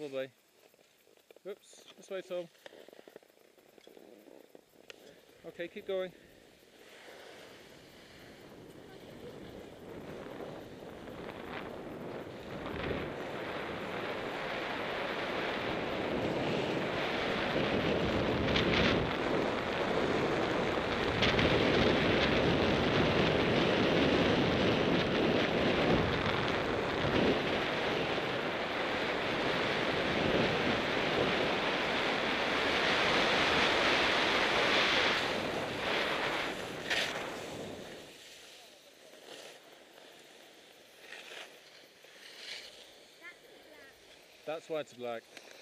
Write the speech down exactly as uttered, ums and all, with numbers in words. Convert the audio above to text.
probably. Oops, this way, Tom. Okay, keep going. That's why it's black.